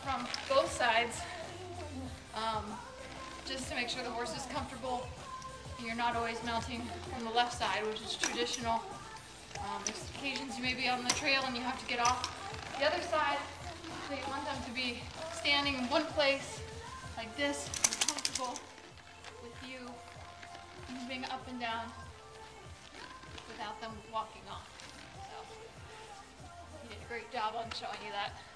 from both sides, just to make sure the horse is comfortable. You're not always mounting from the left side, which is traditional. There's occasions you may be on the trail and you have to get off the other side, so you want them to be standing in one place like this, and comfortable with you moving up and down without them walking off. So you did a great job on showing you that.